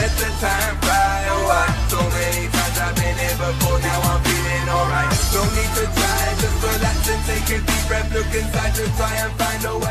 let the time fly. Oh, so many times I've been here before, now I'm feeling alright. No need to try, just relax and take a deep breath. Look inside to try and find a way.